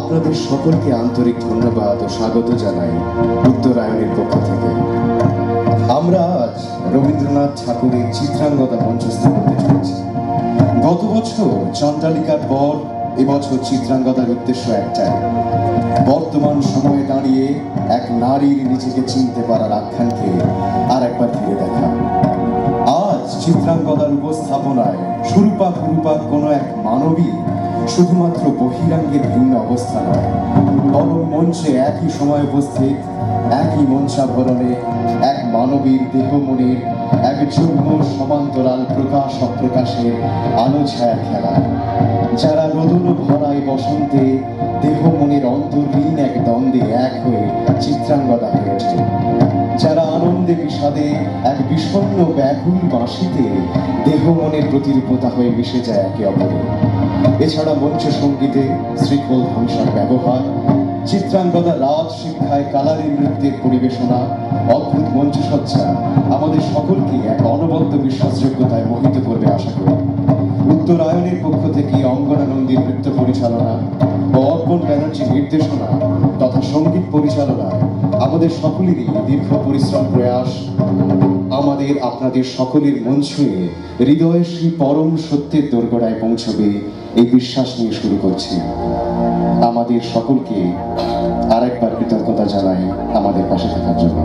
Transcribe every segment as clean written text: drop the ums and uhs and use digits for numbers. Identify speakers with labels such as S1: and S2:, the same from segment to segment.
S1: আপনাদের সকলকে আন্তরিক ধন্যবাদ ও স্বাগত জানাই উত্তরায়ণের পক্ষ থেকে। আমরা আজ রবীন্দ্রনাথ ঠাকুরের চিত্রাঙ্গদা মঞ্চস্থ করতে চলেছি। গত বছর চণ্ডালিকার পর এবছর চিত্রাঙ্গদার উদ্দেশ্য একটাই, বর্তমান সময়ে দাঁড়িয়ে এক নারীর নিজেকে চিনতে পারার আখ্যানকে আর একবার ফিরে দেখা। আজ চিত্রাঙ্গদার উপস্থাপনায় সুরূপা কুরূপা কোনো এক মানবী শুধুমাত্র বহিরাঙ্গের ভিন্ন অবস্থা নয়, বরং মঞ্চে একই সময় উপস্থিত, একই মঞ্চাভরণে এক মানবীর দেহ মনের এক যুগ্ম সমান্তরাল প্রকাশ অপ্রকাশের আলো ছায়া খেলা, যারা রোদন ভরায় বসন্তে দেহ মনের অন্তর্লীন এক দ্বন্দ্বে এক হয়ে চিত্রাঙ্গদা হয়ে ওঠে, যারা আনন্দে বিষাদে এক বিষণ্ণ ব্যাকুল বাঁশিতে দেহ মনের প্রতিরূপতা হয়ে মিশে যায় একে অপরে। এছাড়া মঞ্চ সঙ্গীতে শ্রীখোল ধ্বংসার ব্যবহার, চিত্রাঙ্গদা রাত শিক্ষায় কালারি নৃত্যের পরিবেশনা, অদ্ভুত মঞ্চসজ্জা আমাদের সকলকে এক অনবদ্য বিশ্বাসযোগ্যতায় মোহিত করবে আশা করি। উত্তরায়ণের পক্ষ থেকে অঙ্গনা নন্দীর নৃত্য পরিচালনা ও অর্পণ ব্যানার্জির নির্দেশনা তথা সঙ্গীত পরিচালনায় আমাদের সকলেরই দীর্ঘ পরিশ্রম প্রয়াস আমাদের আপনাদের সকলের মন ছুঁয়ে হৃদয়ের সেই পরম সত্যের দোরগোড়ায় পৌঁছবে এই বিশ্বাস নিয়ে শুরু করছি। আমাদের সকলকে আরেকবার কৃতজ্ঞতা জানাই আমাদের পাশে থাকার জন্য।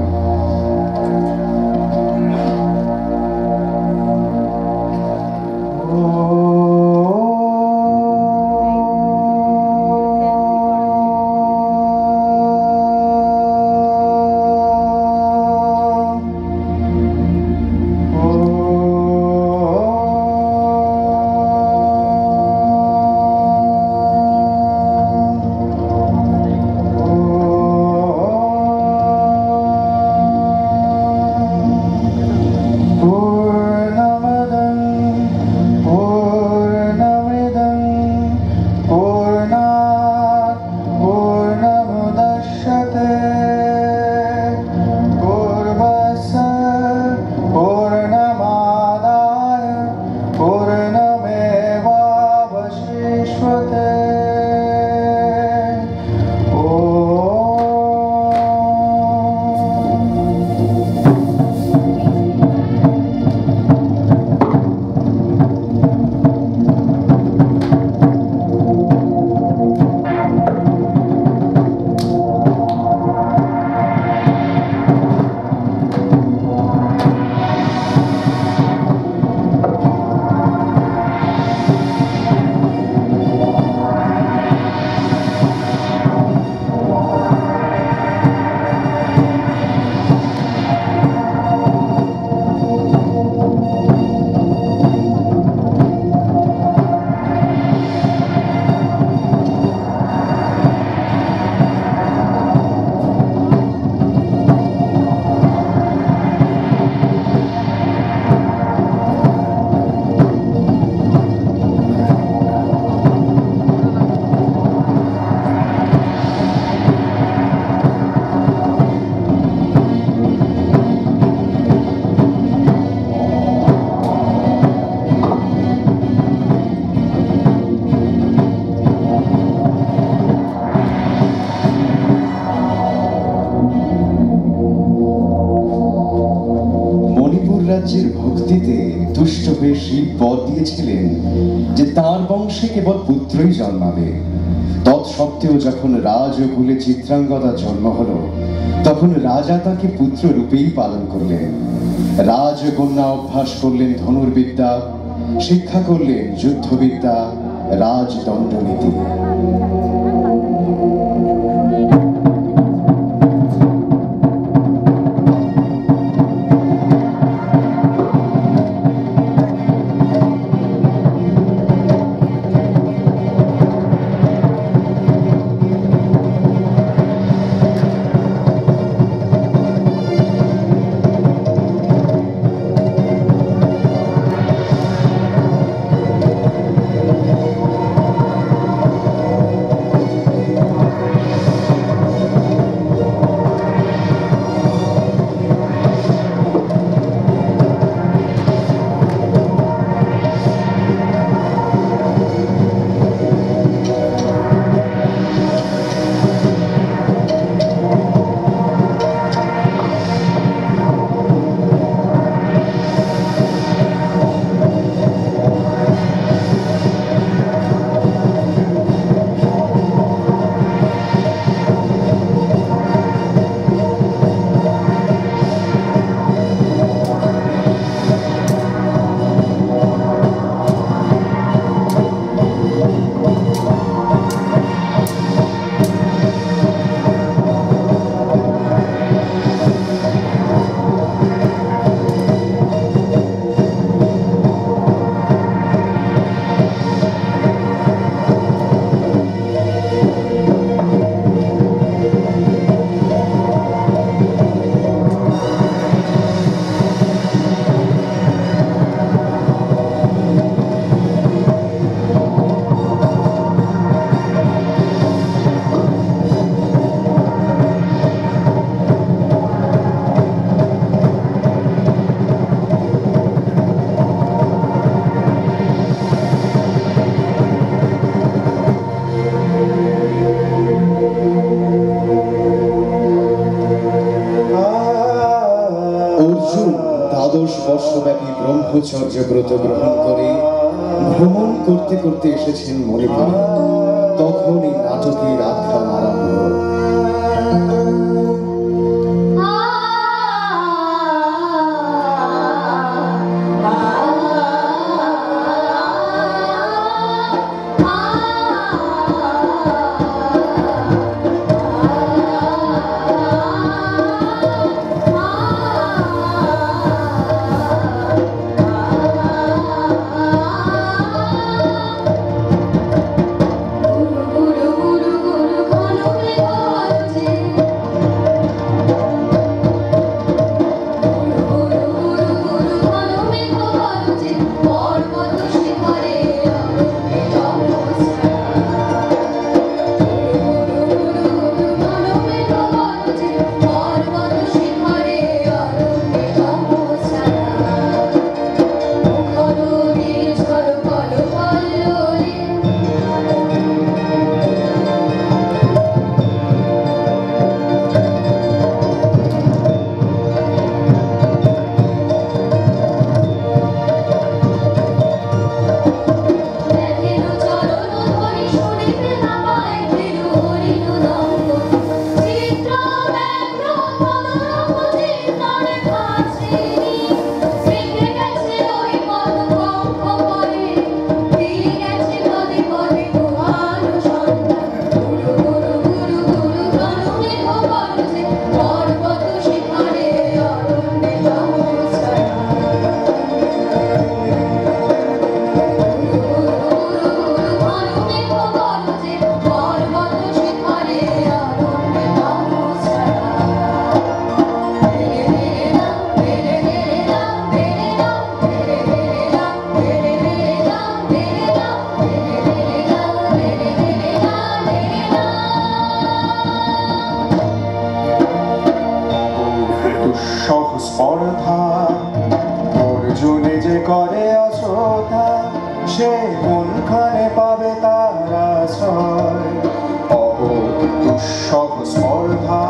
S1: রাজ্যের ভক্তিতে তুষ্ট হয়ে শিব বর দিয়েছিলেন যে তার বংশে কেবল পুত্রই জন্মাবে। তৎসত্ত্বেও যখন রাজকুলে চিত্রাঙ্গদার জন্ম হলো, তখন রাজা তাকে পুত্র রূপেই পালন করলেন। রাজকন্যা অভ্যাস করলেন ধনুর্বিদ্যা, শিক্ষা করলেন যুদ্ধবিদ্যা, রাজদণ্ডনীতি। ব্রহ্মচর্য ব্রত গ্রহণ করে ভ্রমণ করতে করতে এসেছেন মণিপুরে। তখন এই নাটকের আখ্যান আরম্ভ।
S2: স্পর্ধা অর্জুনে যে করে অশ্রদ্ধা, সে কোনখানে পাবে তার আশ্রয়? দুঃসহ স্পর্ধা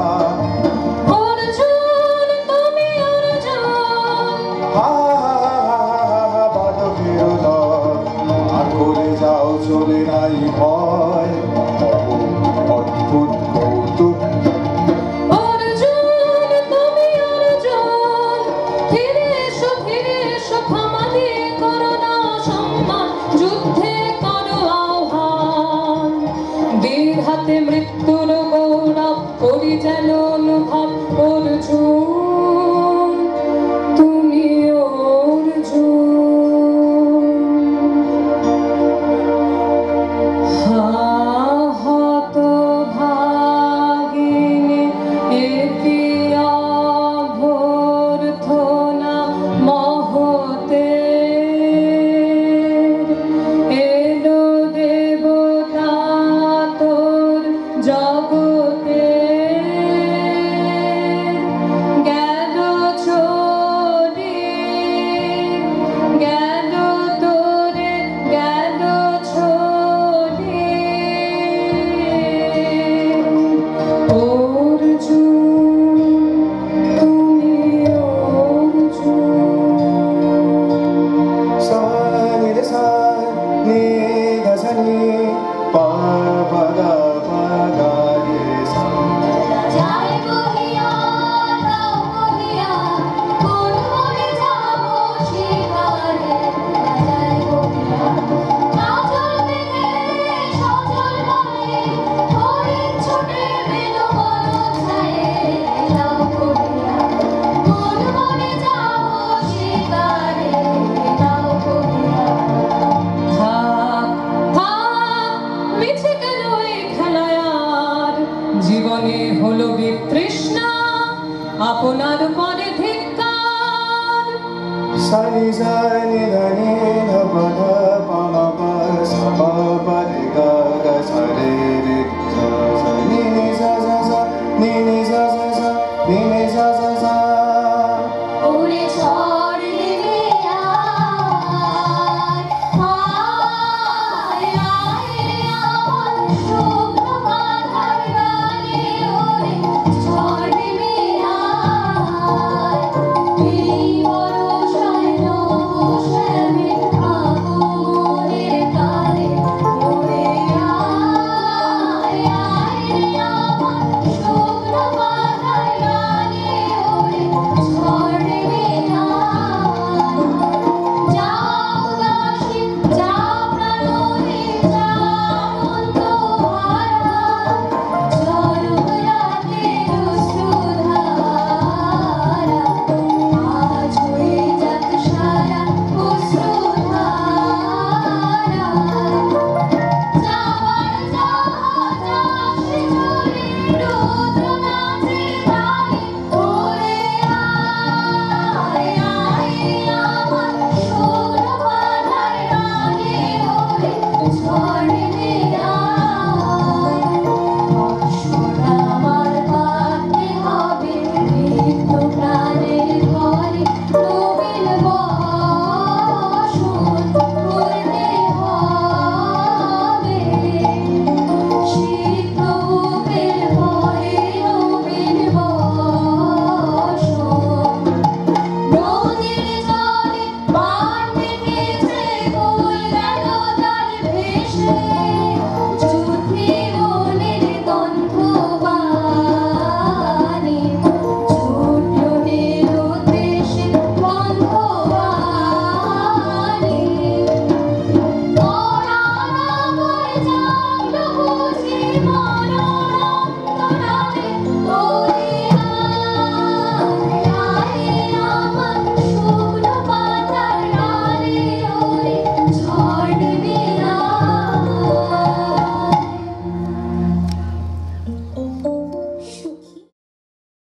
S2: বালকের দল, আর করে যাও চলে নাই ভয়। অদ্ভুত কৌতুক
S3: হাতে মৃত্যুর গৌরব করি যেন অনুভব। অর্জুন তুমি অর্জুন।
S4: মনোরম